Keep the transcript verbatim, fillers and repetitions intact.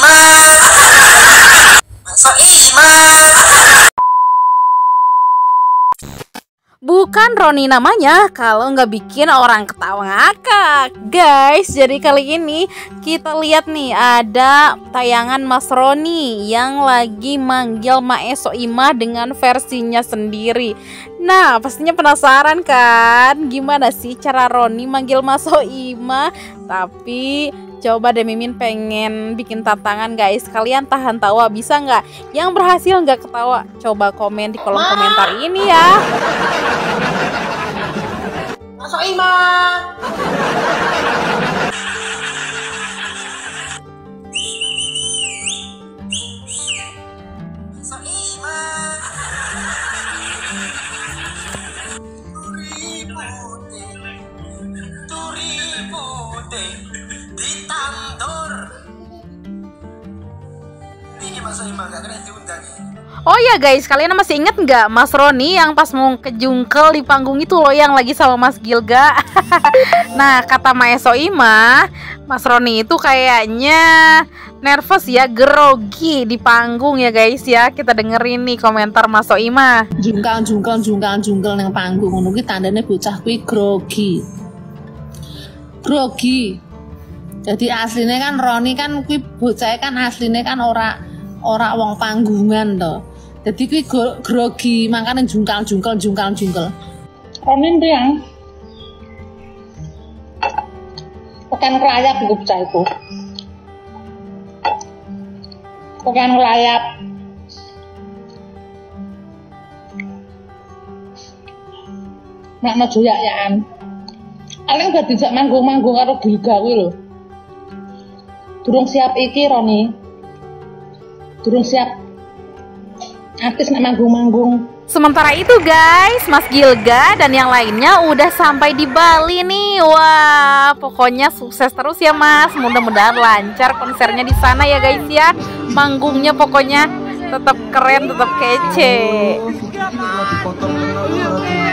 Bukan Roni namanya kalau nggak bikin orang ketawa ngakak, guys. Jadi kali ini kita lihat nih ada tayangan Mas Roni yang lagi manggil Mae Soimah dengan versinya sendiri. Nah, pastinya penasaran kan gimana sih cara Roni manggil Mas Soimah? Tapi coba deh Mimin pengen bikin tantangan, guys. Kalian tahan tawa bisa nggak? Yang berhasil nggak ketawa? Coba komen di kolom komentar ini ya. Mas Soimah. Oh ya guys, kalian masih inget nggak Mas Roni yang pas mau kejungkel di panggung itu loh, yang lagi sama Mas Gilga? Nah, kata Mae Soimah, Mas Roni itu kayaknya nervous ya, grogi di panggung ya guys ya. Kita dengerin nih komentar Mas Soimah. Jungkal jungkal jungkal jungkal nang panggung ngono kuwi tandane bocah kuwi grogi. Grogi. Jadi aslinya kan Roni kan kuwi bocah kan aslinya kan ora ora wong panggungan to. Jadi kuwi grogi, makanya jungkal jungkal jungkal jungkal. Roni ndang. Bukan kelayap iku bocah iku. Bukan kelayap. Nek mau joyak-yakan. Aling gak dijak manggung-manggung karo Gilga kuwi lho. Durung siap iki Roni. Durung siap artis nek manggung-manggung. Sementara itu guys, Mas Gilga dan yang lainnya udah sampai di Bali nih. Wah, pokoknya sukses terus ya Mas. Mudah-mudahan lancar konsernya di sana ya guys ya. Manggungnya pokoknya tetap keren, tetap kece.